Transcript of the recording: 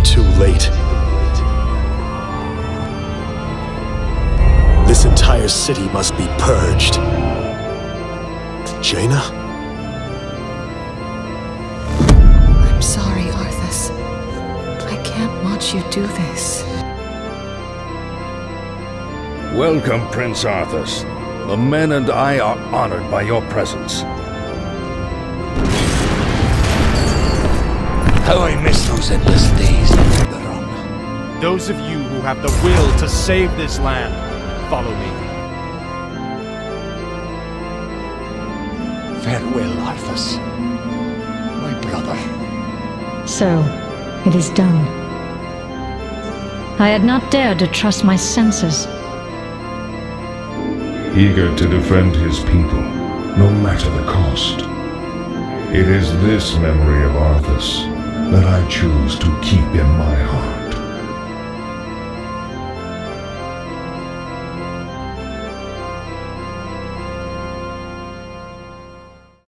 too late. This entire city must be purged. Jaina? I'm sorry, Arthas. I can't watch you do this. Welcome, Prince Arthas. The men and I are honored by your presence. How I miss those endless days on the run. Those of you who have the will to save this land, follow me. Farewell, Arthas. My brother. So, it is done. I had not dared to trust my senses. Eager to defend his people, no matter the cost. It is this memory of Arthas that I choose to keep.